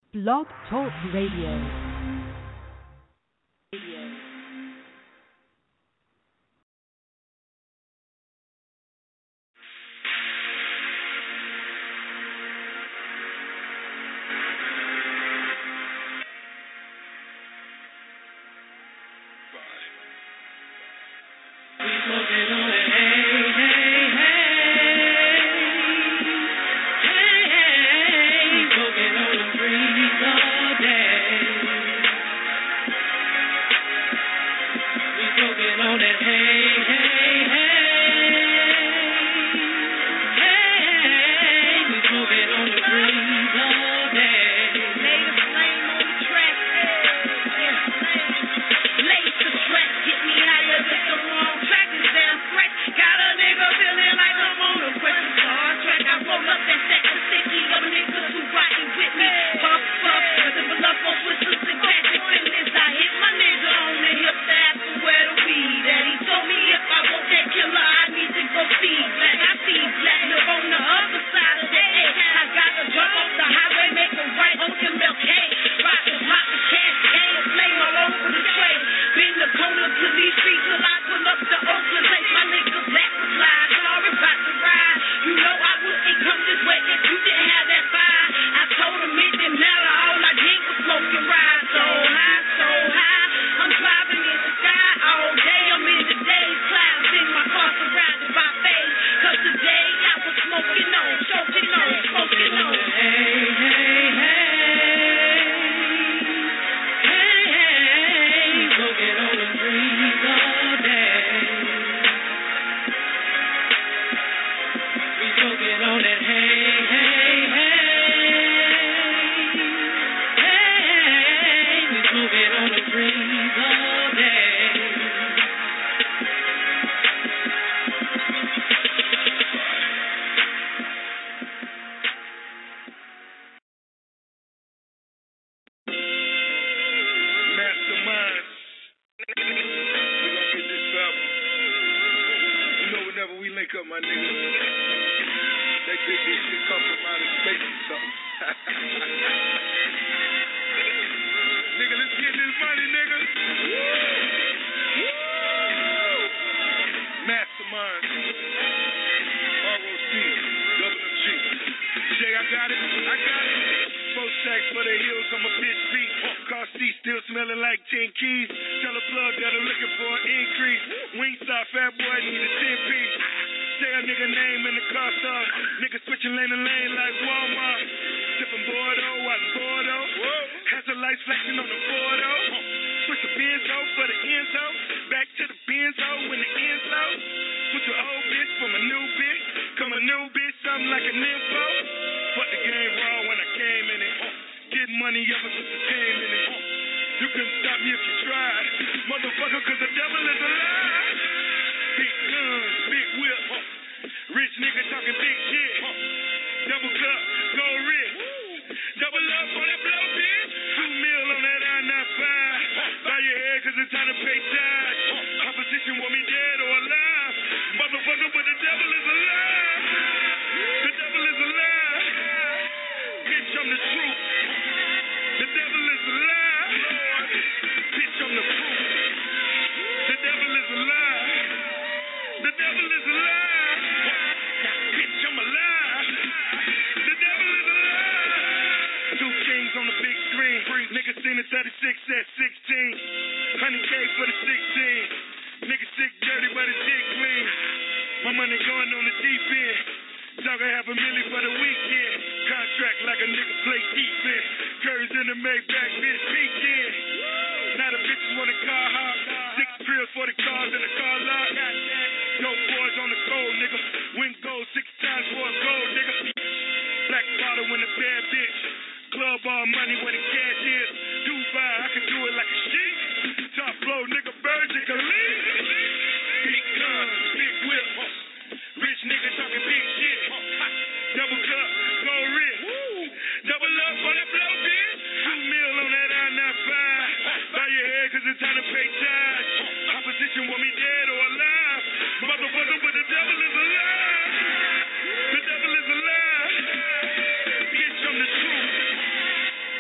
Blog Talk Radio.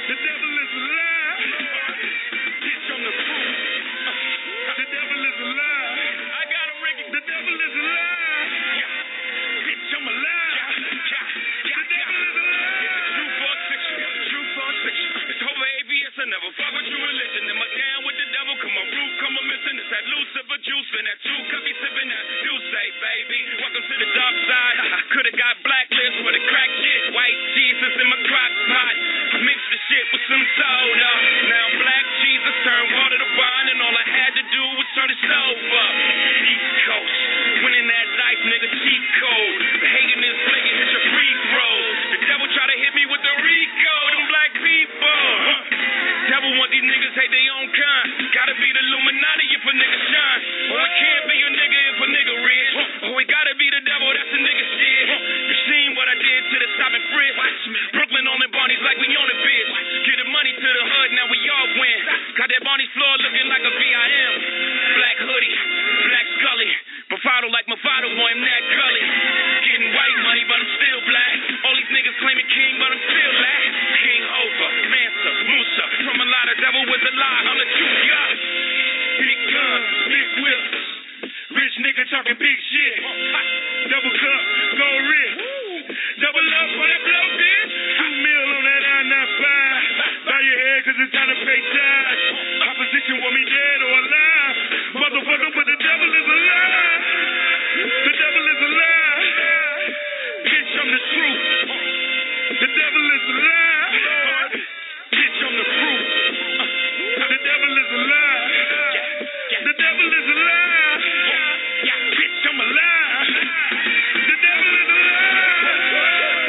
The devil is a lie. Bitch, I'm the proof. The devil is a lie. I got him, Ricky. The devil is a lie. Bitch, I'm a lie. The devil is a lie. True false fiction. True false fiction. It's over ABS. I never fuck with your religion. Am I down with the devil? Come on, roof, come on, missing. It's that Lucifer juice and that true coffee sipping that you say, baby. Welcome to the dark side. Could've got blacklist for the crack shit. White Jesus in my crock pot. Mix the shit with some soda. Now black Jesus turned water to wine, and all I had to do was turn the stove up. East Coast, winning that life, nigga, cheat code. Hating this nigga, hit your free throws. The devil try to hit me with the Rico, them black people. Devil want these niggas hate their own kind. Gotta be the Illuminati if a nigga shine. Oh, it can't be a nigga if a nigga rich. Oh, it gotta be the devil, that's a nigga shit. You seen what I did to the stop and frisk. Brooklyn on the Barney's like we on the bitch. Get the money to the hood, now we all win. Got that Barney's floor looking like a VIM. Black hoodie, black Scully. Bravado like Movado, boy, I'm that gully. Getting white money, but I'm still black. All these niggas claiming king, but I'm still black. King over, Mansa, Musa. From a lot of devil with a lie, I'm the truth, yeah. Big guns, big whips. Rich nigga talking big shit. Double cup, gold wrist. Double up on that blow, bitch. 2 mil on that I-95. Bow your head, cause it's time to pay tax. Opposition want me dead or alive. Motherfucker, but the devil is alive. The devil is alive. Bitch, I'm the truth. The devil is alive. Bitch, I'm the proof. The devil is alive. The devil is alive. Bitch, I'm alive. The devil is alive.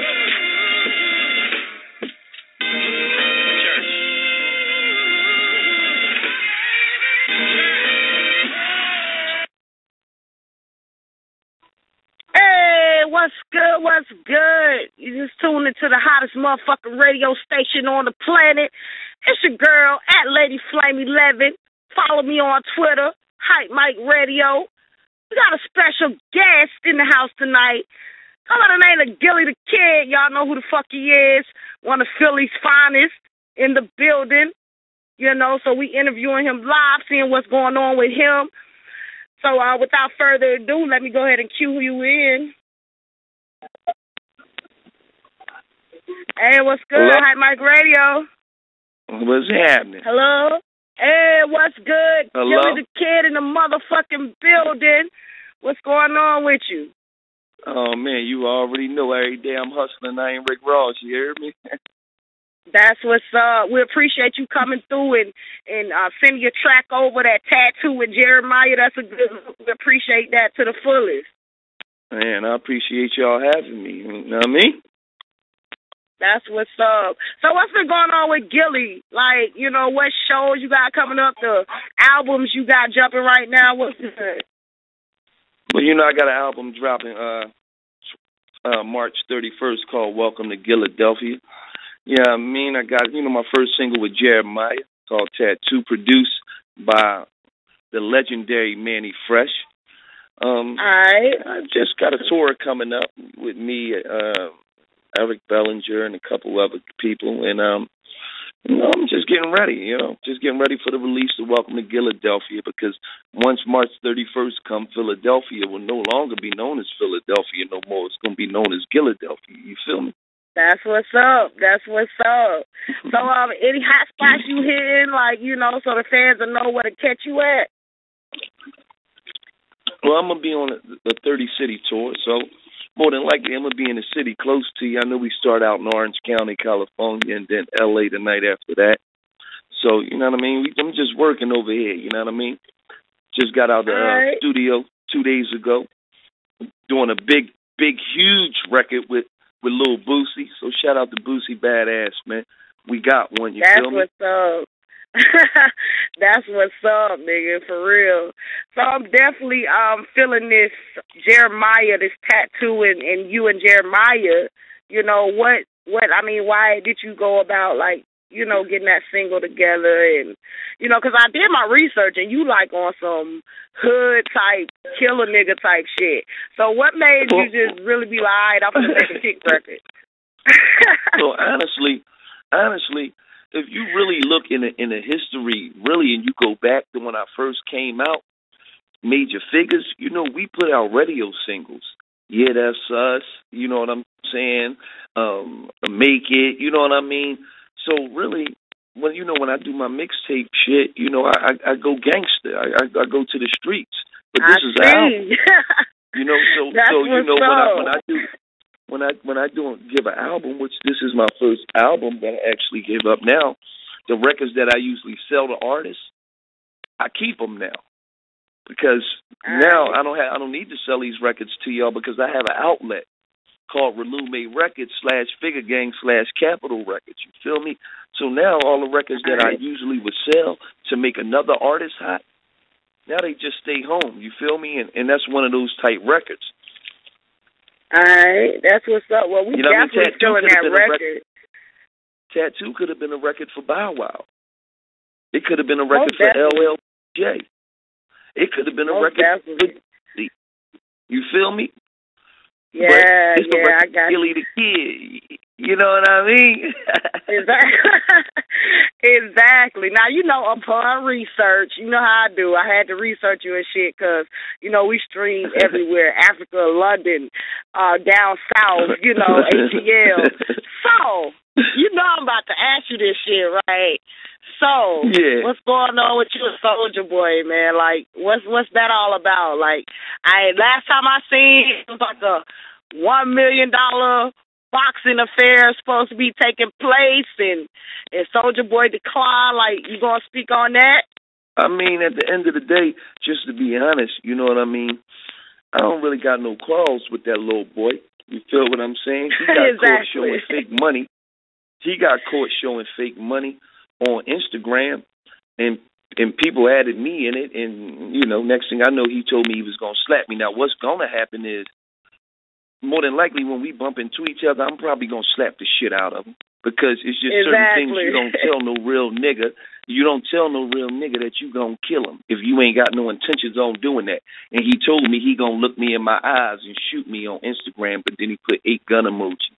Church. Hey, what's good? What's good? You just tuned into the hottest motherfucking radio station on the planet. It's your girl at Lady Flame 11. Follow me on Twitter, Hype Mike Radio. We got a special guest in the house tonight. Come by the name of Gilly the Kid. Y'all know who the fuck he is. One of Philly's finest in the building. You know, so we interviewing him live, seeing what's going on with him. So without further ado, let me go ahead and cue you in. Hey, what's good? Hello? Hype Mike Radio. What's happening? Hello? Hey, what's good? Hello? Gilly the Kid in the motherfucking building. What's going on with you? Oh, man, you already know every day I'm hustling. I ain't Rick Ross, you hear me? That's what's up. We appreciate you coming through and sending your track over, that tattoo with Jeremiah. That's a good look. We appreciate that to the fullest. Man, I appreciate y'all having me. You know what I mean? That's what's up. So what's been going on with Gilly? Like, you know, what shows you got coming up, the albums you got jumping right now? What's good? Well, you know, I got an album dropping March 31st called Welcome to Philadelphia. Yeah, I mean, I got, you know, my first single with Jeremiah called Tattoo, produced by the legendary Manny Fresh. All right. I just got a tour coming up with me, Eric Bellinger, and a couple other people, and you know, I'm just getting ready. You know, just getting ready for the release of Welcome to Philadelphia, because once March 31st comes, Philadelphia will no longer be known as Philadelphia no more. It's going to be known as Philadelphia. You feel me? That's what's up. That's what's up. So, any hot spots you hitting, like, you know, so the fans will know where to catch you at? Well, I'm going to be on a 30-city tour, so more than likely I'm going to be in a city close to you. I know we start out in Orange County, California, and then L.A. the night after that. So, you know what I mean? I'm just working over here, you know what I mean? Just got out of the studio 2 days ago, doing a big, huge record with Lil Boosie. So shout out to Boosie Badass, man. We got one, you feel me? That's what's up. That's what's up, nigga, for real. So I'm definitely feeling this Jeremiah, this tattoo, and you and Jeremiah. You know, what I mean, why did you go about, like, you know, getting that single together? And, you know, because I did my research, and you, like, on some hood-type, killer nigga type shit. So what made you just really be like, all right, I'm going to make a kick record? So honestly, if you really look in the history, really, and you go back to when I first came out, Major Figures, you know, we put out radio singles. Yeah, That's Us, you know what I'm saying? Make It, you know what I mean? So really, when I do my mixtape shit, you know, I go gangster. I go to the streets. But this is an album. You know, so you know when I give an album, which this is my first album that I actually give up now, the records that I usually sell to artists, I keep them now. Because now I don't need to sell these records to y'all because I have an outlet called Relume Records /Figure Gang /Capital Records. You feel me? So now all the records that I usually would sell to make another artist hot, now they just stay home. You feel me? And that's one of those type records. All right, that's what's up. Well, we definitely selling that record. Tattoo could have been a record for Bow Wow. It could have been a record for LLJ. It could have been a record for you feel me? Yeah, I got Gilly the Kid. You know what I mean? Exactly. Now, you know, upon research, you know how I do. I had to research you and shit because, you know, we stream everywhere. Africa, London, down south, you know, ATL. So, you know I'm about to ask you this shit, right? So, What's going on with you and Soulja Boy, man? Like, what's that all about? Like, last time I seen it was like a $1 million boxing affair supposed to be taking place, and Soulja Boy declined. Like, you gonna speak on that? I mean, at the end of the day, just to be honest, you know what I mean? I don't really got no quarrels with that little boy. You feel what I'm saying? He got caught showing fake money. He got caught showing fake money on Instagram, and people added me in it, and, you know, next thing I know, he told me he was going to slap me. Now, what's going to happen is, more than likely, when we bump into each other, I'm probably going to slap the shit out of him, because it's just certain things you don't tell no real nigga. You don't tell no real nigga that you going to kill him if you ain't got no intentions on doing that. And he told me he going to look me in my eyes and shoot me on Instagram, but then he put 8 gun emoji.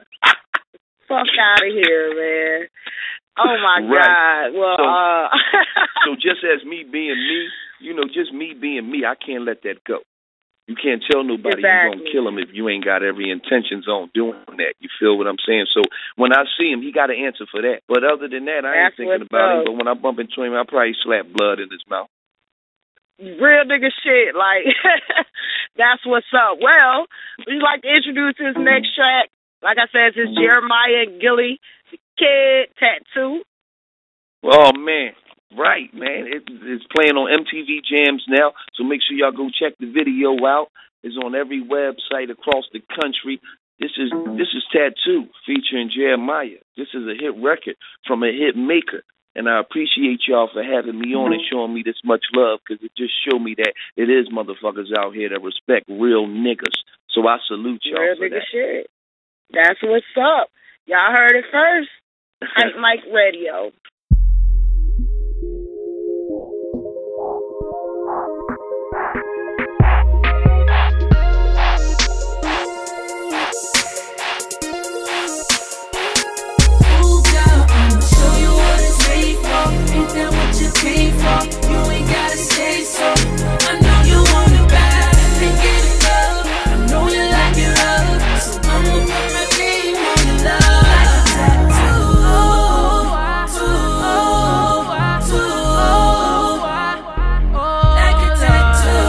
Fuck out of here, man. Oh, my God. Well, so just as me being me, you know, just me being me, I can't let that go. You can't tell nobody you're going to kill him if you ain't got every intentions on doing that. You feel what I'm saying? So when I see him, he got an answer for that. But other than that, I ain't thinking about him. But when I bump into him, I'll probably slap blood in his mouth. Real nigga shit. Like, that's what's up. Well, we'd like to introduce his next track. Like I said, it's Jeremiah and Gilly the Kid, Tattoo. Oh, man. Right, man. It's playing on MTV Jams now, so make sure y'all go check the video out. It's on every website across the country. This is Tattoo featuring Jeremiah. This is a hit record from a hit maker, and I appreciate y'all for having me on and showing me this much love, because it just showed me that it is motherfuckers out here that respect real niggas. So I salute y'all real for nigga that. Shit. That's what's up. Y'all heard it first. Hype Mike Radio. Ain't that what you came for? You ain't gotta say so. I know you want it bad, can't get enough. I know you like it rough, so I'ma put my name on your love. Like a tattoo, like a tattoo,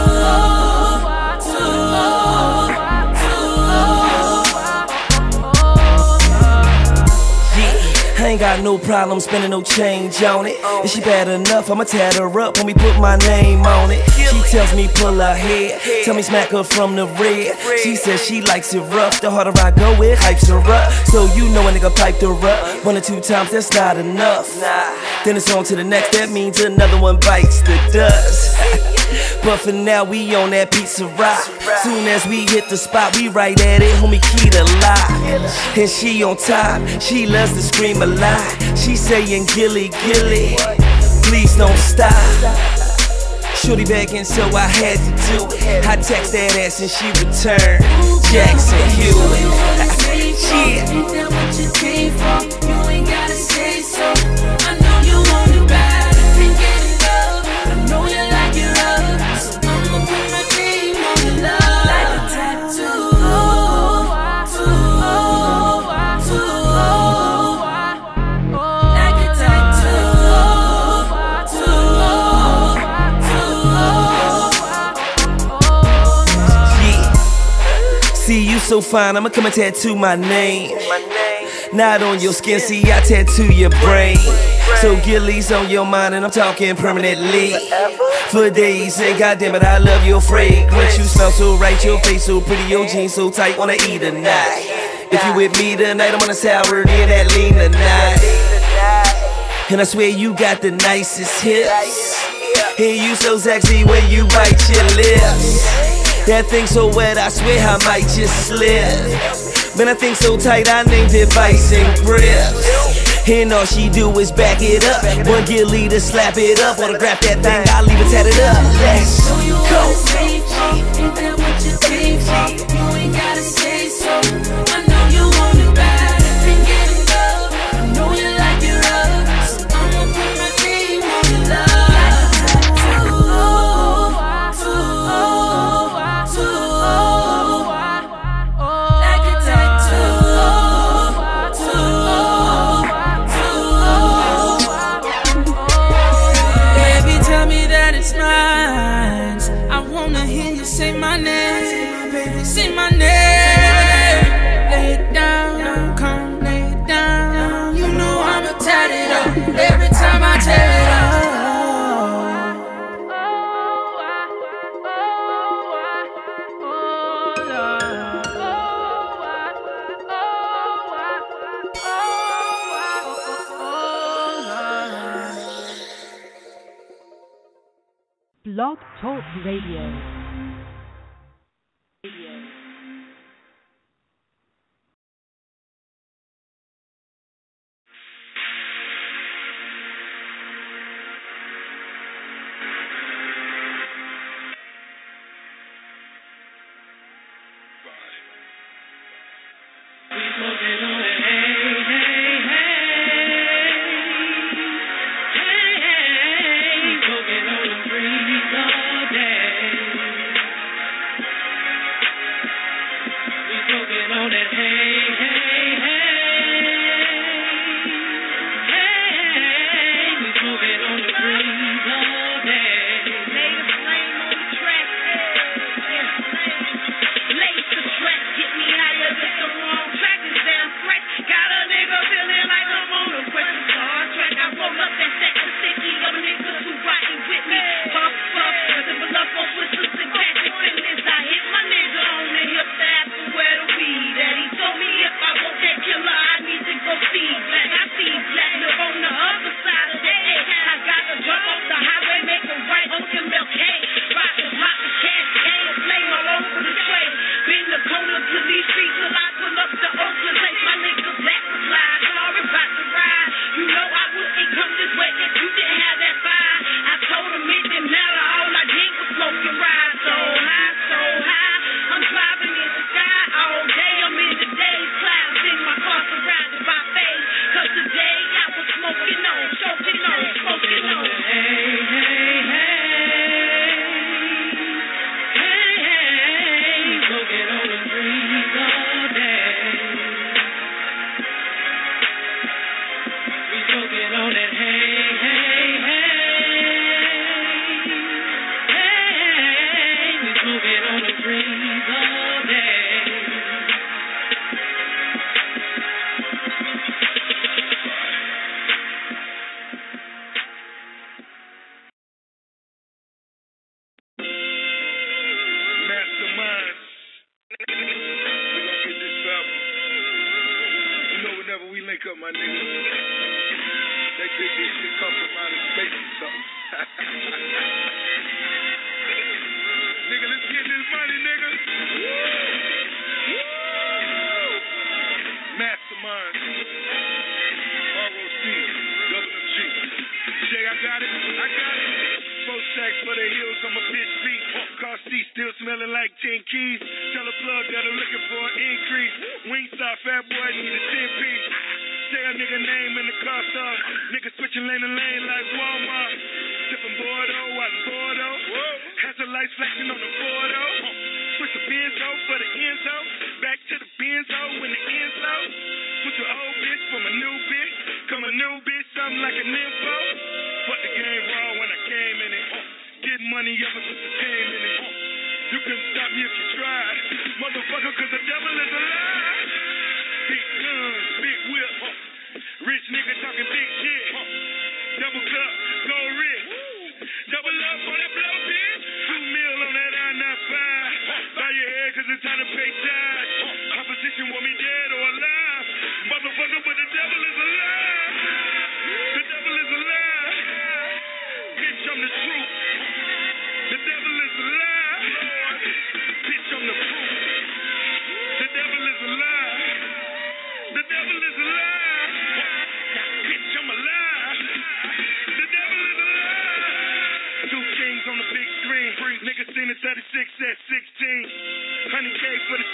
Yeah, I ain't got no problem spending no change on it. If she bad enough, I'ma tat her up when we put my name on it. She tells me pull her head, tell me smack her from the red. She says she likes it rough, the harder I go it hypes her up. So you know a nigga piped her up 1 or 2 times, that's not enough. Then it's on to the next, that means another one bites the dust. But for now we on that pizza rock. Soon as we hit the spot, we right at it, homie, key to lock. And she on top, she loves to scream a lot. She saying Gilly, Gilly, please don't stop. Shorty begging, so I had to do it. I text that ass and she returned. Jackson Hewitt. Ain't that what you came for? You ain't gotta say so. I know you want it bad, I can't get enough. I know you like it rough, so I'ma put my name on your love like a tattoo. See you so fine, I'ma come and tattoo my name. Not on your skin, see I tattoo your brain. So Gilly's on your mind and I'm talking permanently. For days, and goddamn it, I love your fragrance. You smell so right, your face so pretty, your jeans so tight, wanna eat tonight. If you with me tonight, I'm on a sour, get that lean tonight. And I swear you got the nicest hips. And you so sexy when you bite your lips. That thing so wet, I swear I might just slip. Man, I think so tight, I named it Vice and Grips. And all she do is back it up. One Gilly to slap it up. Autograph that thing, I'll leave it tatted up. Let's go. Ain't that what you came for? You ain't gotta say so. I know you want it bad, I can't get enough. I know you like it rough, so I'ma put my name on your love like a tattoo. Like a tattoo. Baby, tell me that it's mine. I wanna hear you say my name. Baby, say my name. Lay it down, come lay it down. You know I'ma tat it up every time I tear it up. Blog Talk Radio. Say a nigga name in the car start. Nigga switching lane to lane like Walmart. Sipping Bordeaux, watching Bordeaux. Has the lights flashing on the Bordeaux. Switch the Benzo for the Enzo. Back to the Benzo when the Enzo. Switch your old bitch for my new bitch. Come a new bitch, something like a nympho. Fuck the game raw when I came in it. Getting money ever since I came in it. You couldn't stop me if you tried. Motherfucker, cause the devil is alive. Big guns, big whip. Rich nigga talking big shit. Double cup, gold rich. Double up on that blow, bitch. 2 mil on that I-95. Bow your head cause it's time to pay tithes. Opposition want me dead or alive. Motherfucker, but the devil is alive. The devil is alive. Bitch, I'm the truth. The devil is alive. Bitch, I'm the proof. The devil is alive. The devil is alive. Bitch, I'm alive. The devil is alive. 2 kings on the big screen. Niggas seen the 36 at 16. 100K for the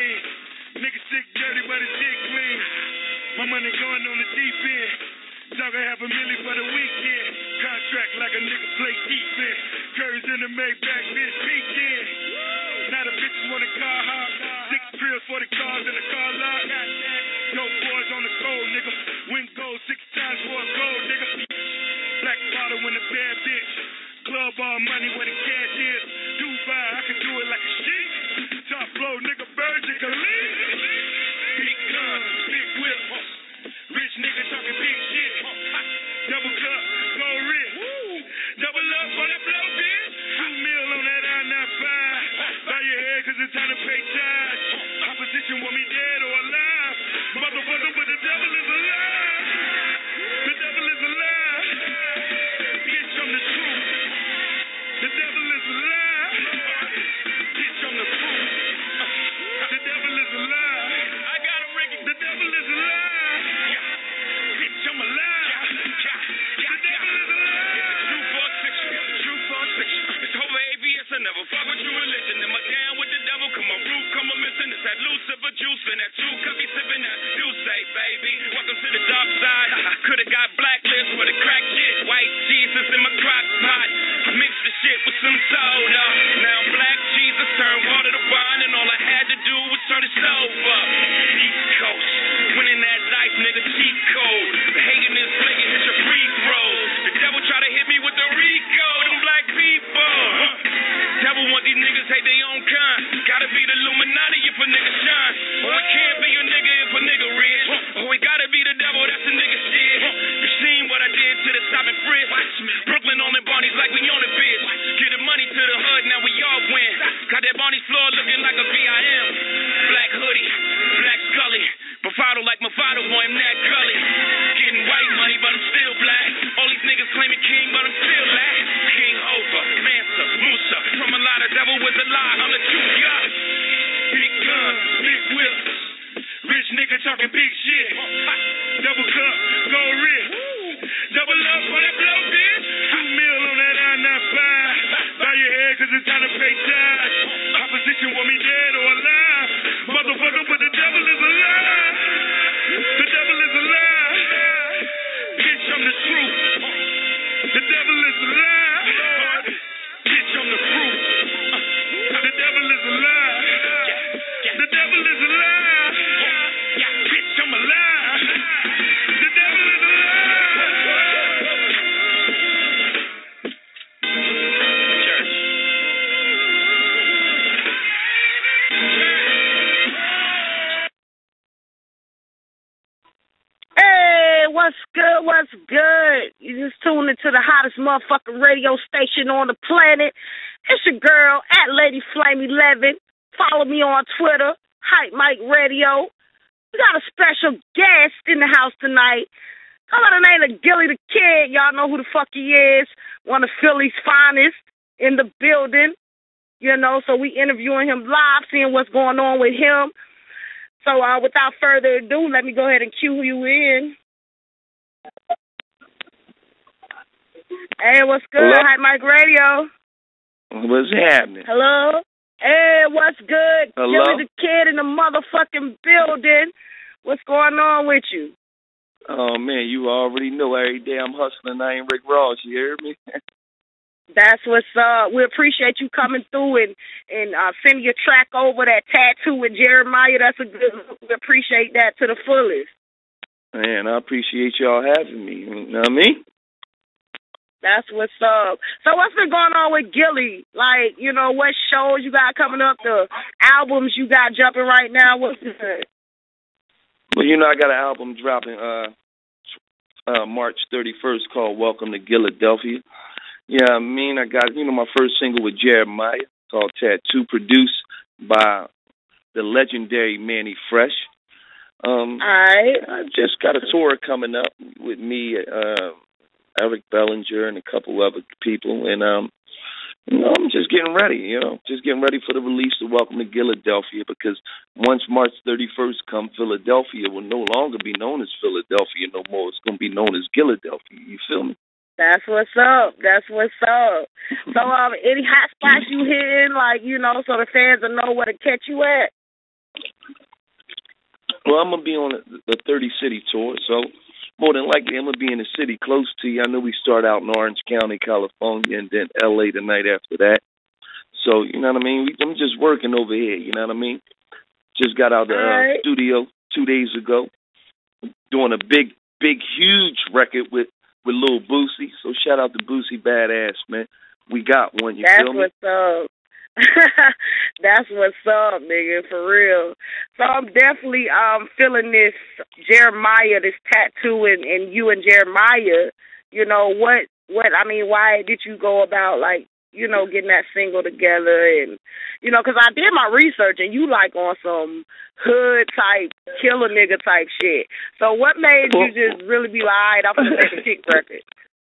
16. Niggas sick dirty, but his dick clean. My money going on the deep end. Talking $500,000 for the weekend. Contract like a nigga play defense. Curry's in the Maybach, bitch, weekend. Now the bitches want a car hop. 6 trills for the cars in the car lot. Dope boys on the cold, nigga. Win gold 6 times for a gold, nigga. Black bottle in the bad bitch. Club all money where the cash is. Dubai, I can do it like a sheep. Top flow, nigga, Virgin Khalid. Big guns, big whip. Rich nigga talking big shit. Double cup, gold rich. Double up on that blow, bitch. 2 mil on that I-95. Bow your head cause it's time to pay tithes. Opposition want me dead or alive. Motherfucker, but the devil is alive. The devil is alive. Bitch, I'm the truth. The devil is alive. Bitch, I'm the proof. The devil is alive. I got a ring. The devil is alive. Bitch, I'm alive. The devil is alive. It's true for fiction. It's true for fiction. It's over ABS. I never fuck with your religion. Am I down with the devil? Come on, roof, come on, missing. It's that Lucifer juice. Been that 2 could be sipping that. You say, baby. Welcome to the dark side. Could've got blacklist for the crack shit. White Jesus in my crock pot. Mix the shit with some soda. Now black Jesus turned water to wine, and all I had to do was turn it over. East Coast, winning that life, nigga, cheat code. The hating is flaking, hit your free throws. The devil try to hit me with the Rico, them black people. Devil want these niggas hate their own kind. Gotta be the Illuminati if a nigga shine. Oh, it can't be a nigga if a nigga rich. Oh, it gotta be the devil, that's a nigga shit. You seen what I did to the stop and frisk. Brooklyn on the Barney's like we on the bitch. Get the money to the hood, now we all win. Got that Barney's floor looking like a VIM. Black hoodie, black Scully. Bravado like Movado, boy, I'm that gully. Getting white money, but I'm still black. All these niggas claiming king, but I'm still black. King over, Mansa, Musa. From a lot of devil was a lie, I'm the truth, God. Big guns, big whips. Rich nigga talking big shit. Double cup, gold rich. Double up on that blow, bitch. 2 mil on that I-95. Bow your head cause it's time to pay tithes. Opposition want me dead or alive. Motherfucker, but the devil is alive. The devil is alive. Bitch, I'm the truth. The devil is alive. Bitch, I'm the proof. The devil is alive. The devil is alive. Bitch, I'm alive. The devil is alive. Church. Hey, what's good? What's good? You just tuned into the hottest motherfucking radio station on the planet. It's your girl at Lady Flame 11. Follow me on Twitter, Hype Mike Radio. We got a special guest in the house tonight. Come by the name of Gilly the Kid. Y'all know who the fuck he is. One of Philly's finest in the building. You know, so we interviewing him live, seeing what's going on with him. So without further ado, let me go ahead and cue you in. Hey, what's good? Hello? Hype Mike Radio. What's happening? Hello? Hey, what's good? Hello? Gilly the Kid in the motherfucking building. What's going on with you? Oh, man, you already know every day I'm hustling. I ain't Rick Ross. You hear me? That's what's up. We appreciate you coming through and sending your track over, that tattoo with Jeremiah. That's a good look. We appreciate that to the fullest. Man, I appreciate y'all having me. You know what I mean? That's what's up. So what's been going on with Gillie? Like, you know, what shows you got coming up, the albums you got jumping right now? What's good? Well, you know, I got an album dropping March 31st called Welcome to Philadelphia. Yeah, I mean, I got, you know, my first single with Jeremiah called Tattoo, produced by the legendary Manny Fresh. All right. I just got a tour coming up with me, Eric Bellinger, and a couple other people, and you know, I'm just getting ready, just getting ready for the release of Welcome to Philadelphia, because once March 31st come, Philadelphia will no longer be known as Philadelphia no more. It's going to be known as Philadelphia. You feel me? That's what's up. That's what's up. So, any hot spots you hitting, like, you know, so the fans will know where to catch you at? Well, I'm going to be on the 30-city tour, so more than likely I'm going to be in a city close to you. I know we start out in Orange County, California, and then L.A. the night after that. So, you know what I mean? I'm just working over here, you know what I mean? Just got out of the studio 2 days ago, doing a big, huge record with Lil Boosie. So shout out to Boosie Badass, man. We got one, you feel me? That's what's up. That's what's up, nigga, for real. So I'm definitely feeling this Jeremiah, this tattoo, and you and Jeremiah. You know, what I mean, why did you go about, like, you know, getting that single together? And, you know, because I did my research, and you, like, on some hood-type, killer nigga type shit. So what made you just really be like, all right, I'm going to make a kick record?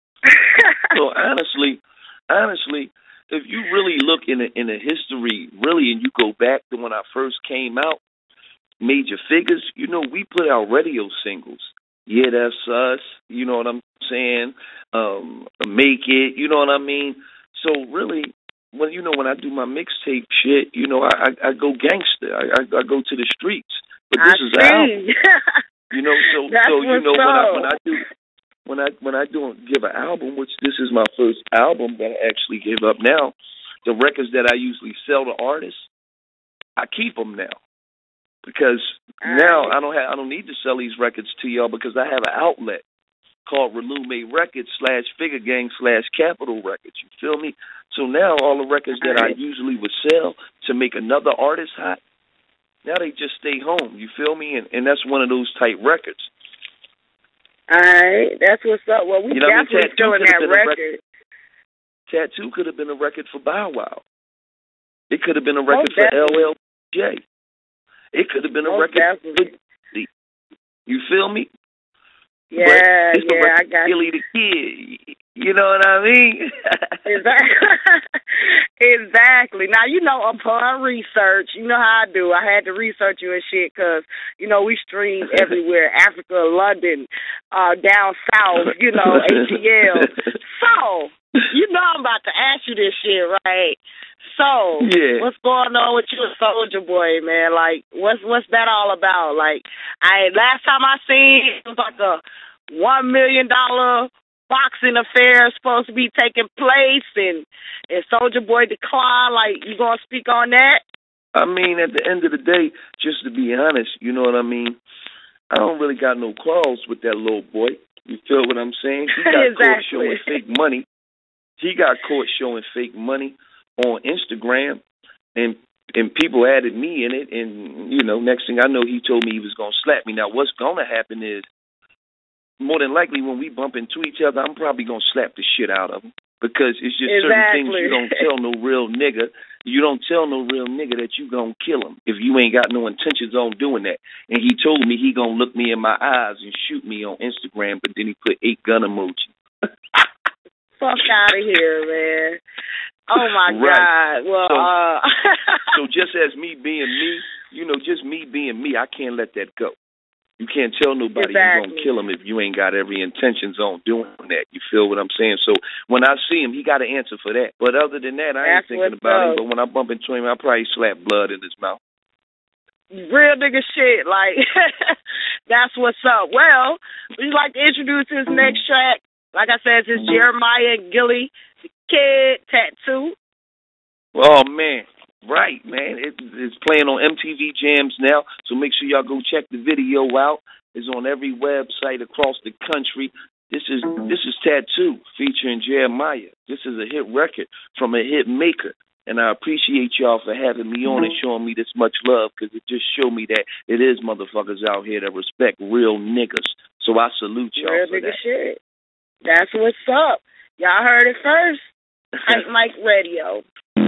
So honestly, if you really look in the history, really, and you go back to when I first came out, Major Figures, you know, we put out radio singles. Yeah, That's Us, you know what I'm saying? Make It, you know what I mean? So really, when I do my mixtape shit, you know, I go gangster. I go to the streets. But this is an album. You know, so you know, when I give an album, which this is my first album that I actually give up now, the records that I usually sell to artists, I keep them now, because now I don't need to sell these records to y'all, because I have an outlet called Relume Records /Figure Gang /Capital Records. You feel me? So now all the records that I usually would sell to make another artist hot, now they just stay home. You feel me? And that's one of those type records. All right, that's what's up. Well, we definitely feeling that record. Tattoo could have been a record for Bow Wow. It could have been a record for LL. It could have been a record for D. You feel me? Yeah, I got Gillie the Kid. You know what I mean? Exactly. Now, you know, upon research, you know how I do. I had to research you and shit, because, you know, we stream everywhere. Africa, London, down south, you know, ATL. So, you know I'm about to ask you this shit, right? So, What's going on with you and Soulja Boy, man? Like, what's that all about? Like, last time I seen, it was like a $1 million boxing affair supposed to be taking place, and Soulja Boy declined. Like, you gonna speak on that? I mean, at the end of the day, just to be honest, you know what I mean? I don't really got no quarrels with that little boy. You feel what I'm saying? He got caught showing fake money. He got caught showing fake money on Instagram, and people added me in it, and, you know, next thing I know, he told me he was going to slap me. Now, what's going to happen is, more than likely, when we bump into each other, I'm probably going to slap the shit out of him, because it's just certain things you don't tell no real nigga. You don't tell no real nigga that you going to kill him if you ain't got no intentions on doing that. And he told me he going to look me in my eyes and shoot me on Instagram, but then he put 8 gun emoji. Fuck out of here, man. Oh, my God. Well, so just as me being me, you know, just me being me, I can't let that go. You can't tell nobody you're going to kill him if you ain't got every intentions on doing that. You feel what I'm saying? So when I see him, he got an answer for that. But other than that, I ain't thinking about him. But when I bump into him, I'll probably slap blood in his mouth. Real nigga shit. Like, that's what's up. Well, we'd like to introduce this next track. Like I said, it's Jeremiah and Gillie the Kid, Tattoo. Oh, man. Right, man. It's playing on MTV Jams now, so make sure y'all go check the video out. It's on every website across the country. This is Tattoo featuring Jeremiah. This is a hit record from a hit maker, and I appreciate y'all for having me on and showing me this much love, because it just showed me that it is motherfuckers out here that respect real niggas. So I salute y'all real for nigga that. Shit. That's what's up. Y'all heard it first. Hype Mike Radio.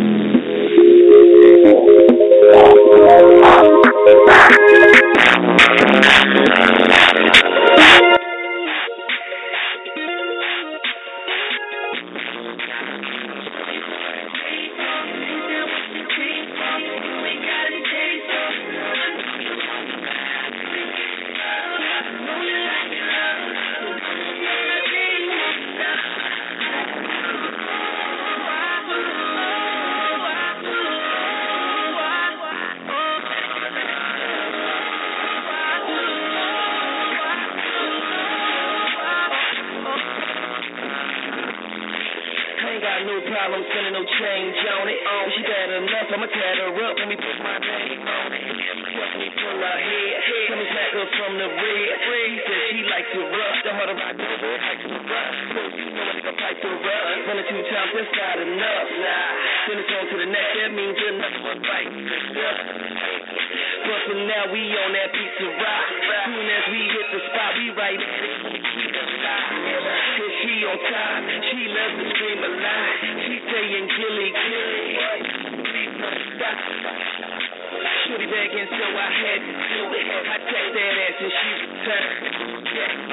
I'm spending no change on it. She bad enough, I'ma tat her up. Let me put my name on it. Let me pull her head. Let me smack her from the red. She said she likes to rush. The harder I go, the higher to run. So you know I fight to run. 1 or 2 times, that's not enough. Nah, then it's on to the next. That means another one bites the dust. But for now, we on that piece of rock. Soon as we hit the spot, we right at it. Keep the spot. Cause she on top, she loves to scream a lot. She saying Gillie, Gillie, please don't stop. Shorty begging, so I had to do it. I text that ass and she returned.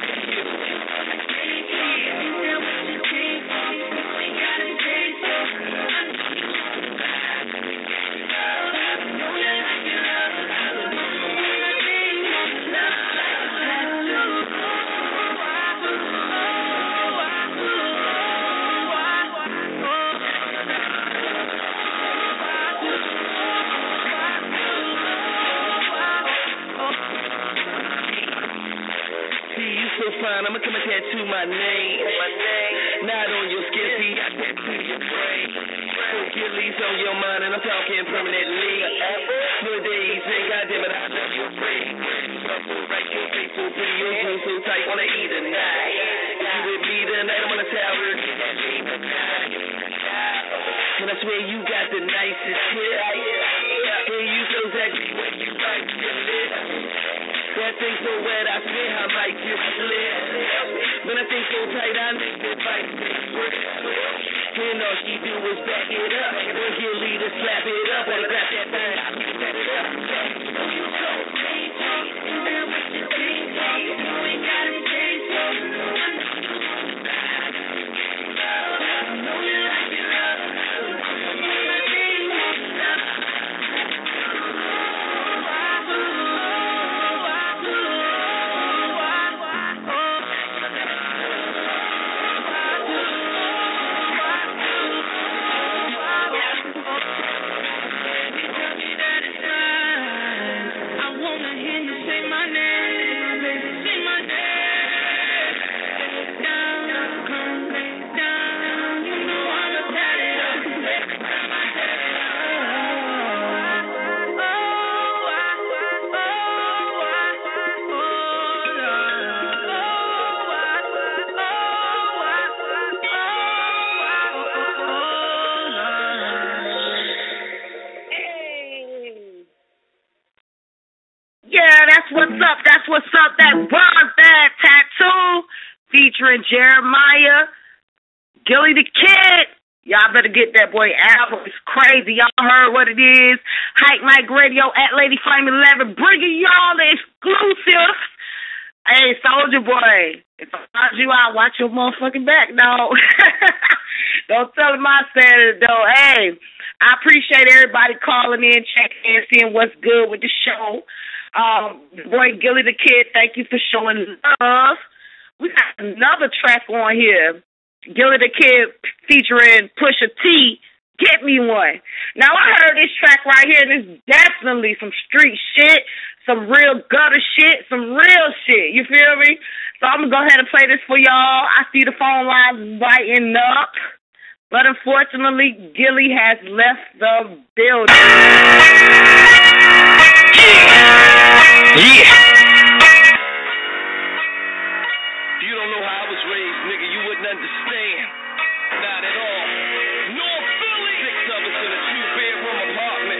I'ma come and tattoo my name. Not on your skin, see, I tattoo your brain. So Gillie's on your mind, and I'm talking permanently. No days, and goddamn it, I love your brain. So right, your face so pretty, your jeans so tight, wanna eat tonight. You with me tonight, I'm on the tower. And I swear you got the nicest hair. And you so exactly what you like to live. That thing so wet, I swear I might just slip. When I think so tight, I think that fight and all she do is back it up. When Gillie to slap it up, and grab that thing, I set it up. You so crazy, you know what you think, you ain't gotta say so. I know you like it up. That's what's up. That was that Tattoo featuring Jeremiah, Gillie the Kid. Y'all better get that boy album. It's crazy. Y'all heard what it is. Hype Mike Radio at Lady Flame 11 bringing y'all the exclusives. Hey, Soldier Boy, if I find you out, watch your motherfucking back, dog. Don't tell him I said it, though. Hey, I appreciate everybody calling in, checking in, seeing what's good with the show. Boy, Gillie the Kid, thank you for showing love. We got another track on here. Gillie the Kid featuring Pusha T, get me one. Now, I heard this track right here, and it's definitely some street shit, some real gutter shit, some real shit. You feel me? So I'm going to go ahead and play this for y'all. I see the phone lines lighting up, but unfortunately, Gilly has left the building. Yeah. You don't know how I was raised, nigga. You wouldn't understand. Not at all. North Philly. 6 of us in a 2-bedroom apartment.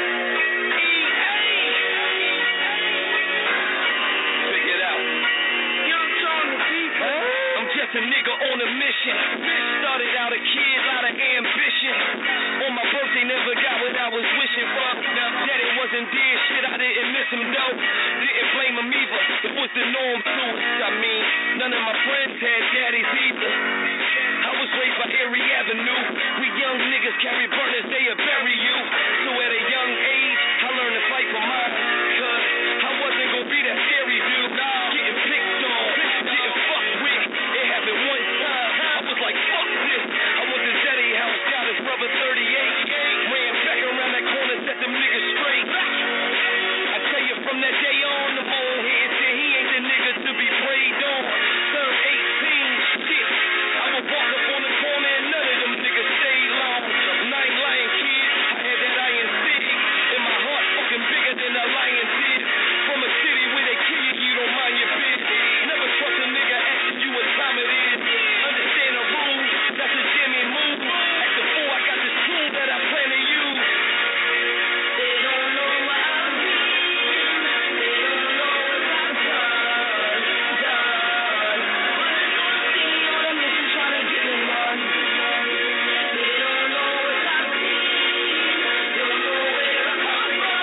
Check it out. Young Tony Deacon. I'm just a nigga on a mission. Started out a kid, lot of ambition. On my birthday, never got what I was wishing for. Now, daddy wasn't dead, shit, I didn't miss him though. Didn't blame him either. It was the norm too. I mean, none of my friends had daddies either. I was raised by Erie Avenue. We young niggas carry burners, they'll bury you. So at a young age, I learned to fight for mine. Cause I wasn't gonna be that scary dude. Getting picked on, getting fucked with. It happened one time. I was like, fuck this. I went to Daddy house, got his brother 38. Ran back around that corner, set them niggas straight. I tell you from that day on, the old head said he ain't the nigga to be preyed on. Turned 18, shit. I would walk up on the corner and none of them niggas stayed long. 9 lion kids, I had that iron city. In my heart, fucking bigger than a lion did. From a city where they kill you, you don't mind your bitch. Never trust a nigga asking you what time it is. Understand the rules, that's a Jimmy move. At the 4, I got this tool that I plan to use. They don't know what I mean. They don't know what I've done. But it's gonna see all the mission trying to get me one. They don't know what I've seen. Don't know where I come from.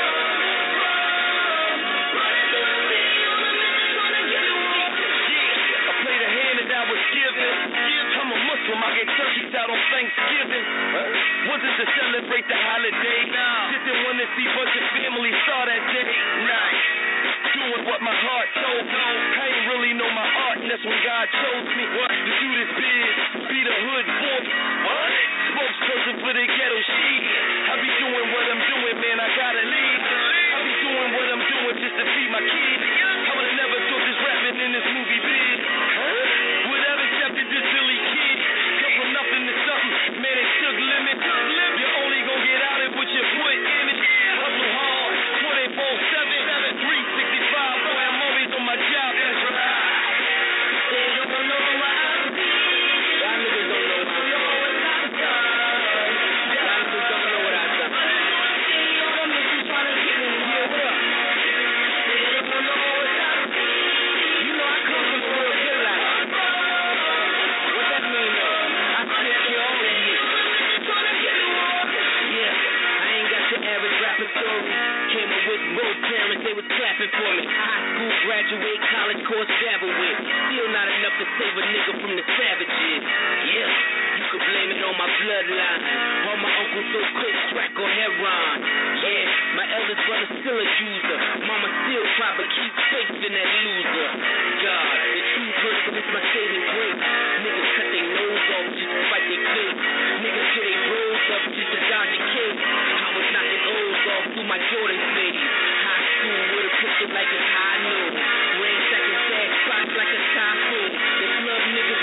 But it's gonna see all the mission trying to get me one. Yeah, I played a hand that I was given. I'm a Muslim, I get turkeys out on Thanksgiving. Wasn't to celebrate the holiday. Just didn't want to see bunch of family start that day. Nah, doing what my heart told me. I ain't really know my art, and that's when God chose me to do this biz, be the hood voice. Spokesperson for the ghetto shit. I be doing what I'm doing, man, I gotta leave. I be doing what I'm doing just to feed my kids. I would've never thought this rapping in this movie biz. Would have accepted this silly kid. Come from nothing to something, man, it took limit. You're only gonna get out of what you put in it. Hustle hard, 24/7, 365, boy, I'm always on my job, that's right. They don't know what I mean. Y'all niggas don't know what I've done. Y'all niggas don't know what I've done. See all them niggas trying to get me. Yeah, what up? They don't know what I've seen. You know I come from the real good life. What that mean though? I take care all of you. Yeah, I ain't got your average rapper story. Came up with both parents, they was clapping for me. High school graduate, college course dabble with. Still not enough to save a nigga from the savages. Yeah, you could blame it on my bloodline. All my uncles so quick, crack or heroin. Yeah, my eldest brother still a user. Mama still try but keep faith in that loser. God, the true person is my saving grace. Niggas cut their nose off just to fight their case. Niggas kill their bros up just to dodge the case. I was knocking O's off through my Jordan fades. High school with a pistol like it's high noon. Rain second sad spots like a typhoon. The club niggas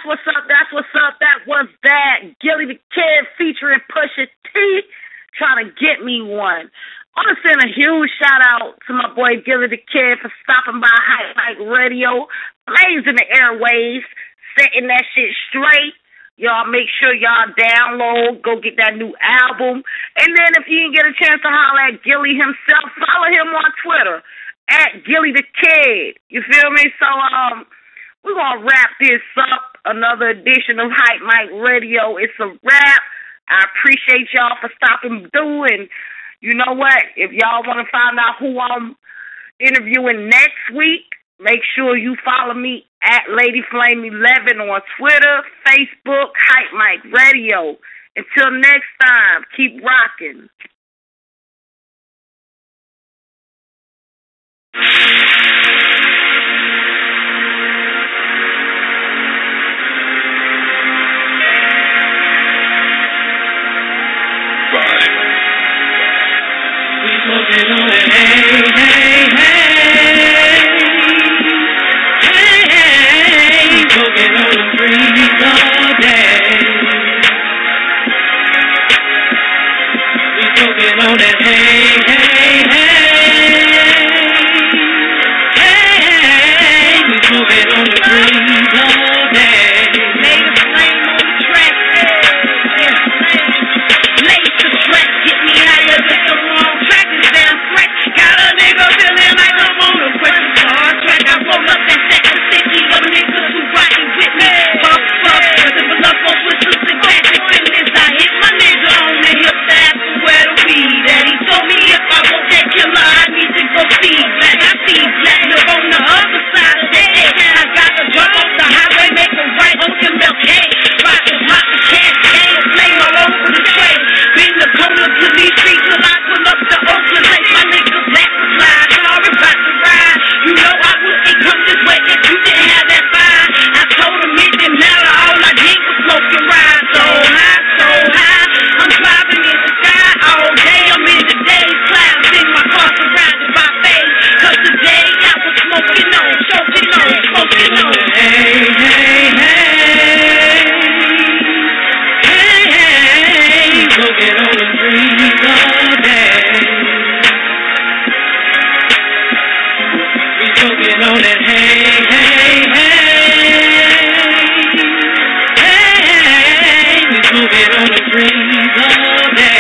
That's what's up. That was that. Gilly the Kid featuring Pusha T, trying to get me one. I want to send a huge shout out to my boy Gilly the Kid for stopping by Hype Mic Radio, blazing the airwaves, setting that shit straight. Y'all make sure y'all download, go get that new album. And then if you didn't get a chance to holler at Gilly himself, follow him on Twitter at Gilly the Kid. You feel me? So we're going to wrap this up. Another edition of Hype Mic Radio. It's a wrap. I appreciate y'all for stopping through. And you know what? If y'all want to find out who I'm interviewing next week, make sure you follow me at Lady Flame 11 on Twitter, Facebook, Hype Mic Radio. Until next time, keep rocking. Smoking on it, hey, hey, hey, hey, smoking on the breeze all day. We smoking on it, hey, hey, hey, we smoking on the breeze all day. Lay the flame on the track, lay the track, get me higher than the wrong track. Got a nigga feeling like I'm on a question Star Trek. I roll up that second sticky, little niggas who riding with me. Fuck, simple up on whistles and magic fitness. I hit my nigga on the hip to ask him where to be. That he told me if I want that killer, I need to go feed black. I feed black, live on the other side of the head. I got to jump off the highway, make a right on MLK. Ride the hot the cascade, flame all over the tray. Been the corner to these streets till I pull up the Oakland Lake. My nigga black to slide, sorry about the ride. You know I wouldn't come this way if you didn't have that fire. I told him it didn't matter, all I did was smoke and ride. So high, I'm driving in the sky all day. I'm in the day's clouds in my car surrounded by face. Cause today I was smoking on, choking on, smoking on. Hey, hey, hey, hey, hey, smoking on the breeze all day. Smoking on it, hey, hey, hey, hey, we smoking on the breeze all day.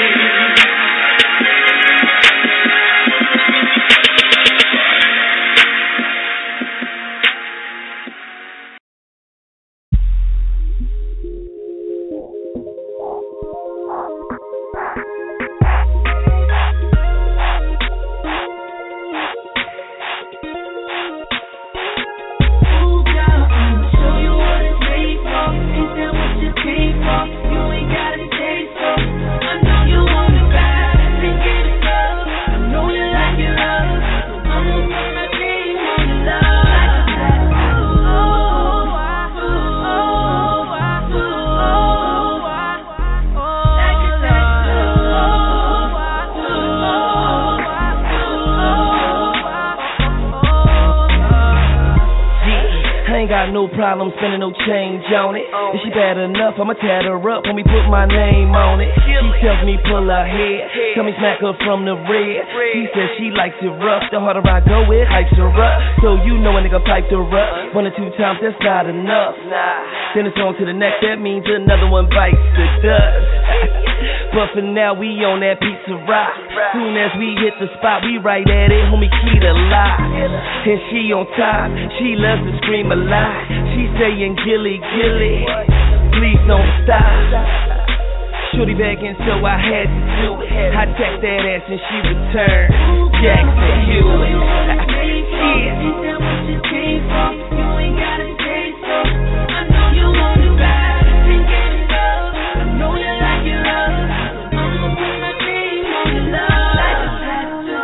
No problem spending no change on it. If she bad enough, I'ma tat her up when we put my name on it. She tells me pull her hair, tell me smack her from the rear. She says she likes it rough, the harder I go it hypes her up. So you know a nigga piped her up 1 or 2 times, that's not enough. Then it's on to the next, that means another one bites the dust. But for now we on that pizza rock. Soon as we hit the spot, we right at it, homie, key to lock. And she on top, she loves to scream a lot. She saying Gilly, Gilly, please don't stop. Shorty begging, so I had to do it. I text that ass and she returned Jackson Hewitt. Yeah. You ain't gotta say so. I know you want to ride and get it up. I know you like your love. I'ma put my name on your love like a tattoo.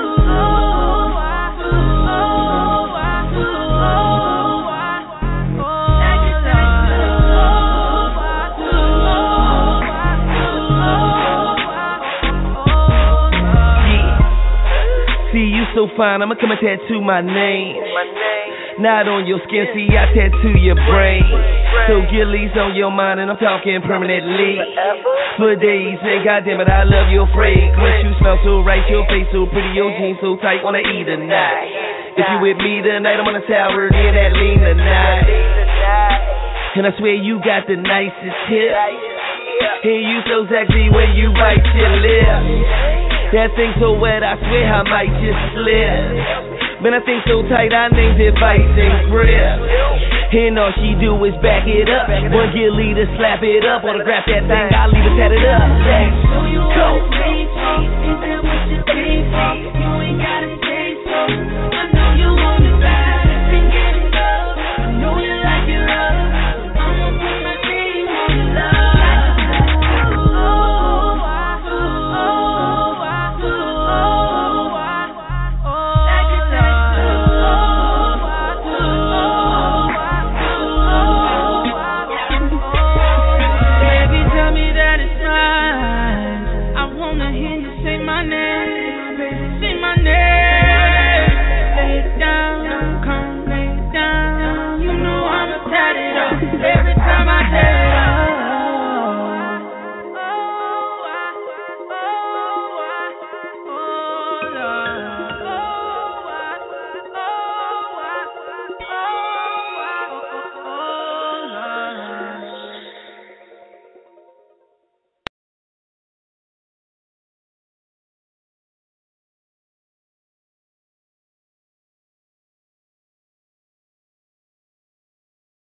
See, you so fine, I'ma come and tattoo my name. Not on your skin, see I tattoo your brain. So Gilly's on your mind and I'm talking permanently. For days, and goddamn it, I love your fragrance. You smell so right, your face so pretty, your jeans so tight, wanna eat tonight. If you with me tonight, I'm on a tower in that lean tonight. And I swear you got the nicest tip. And you so sexy when you bite your lips. That thing so wet, I swear I might just slip. Man, I think so tight, I named it Vice and Grip. And all she do is back it up. One Gilly to slap it up, autograph that thing, I'll leave it tatted up. Let's go. Is that what you came for?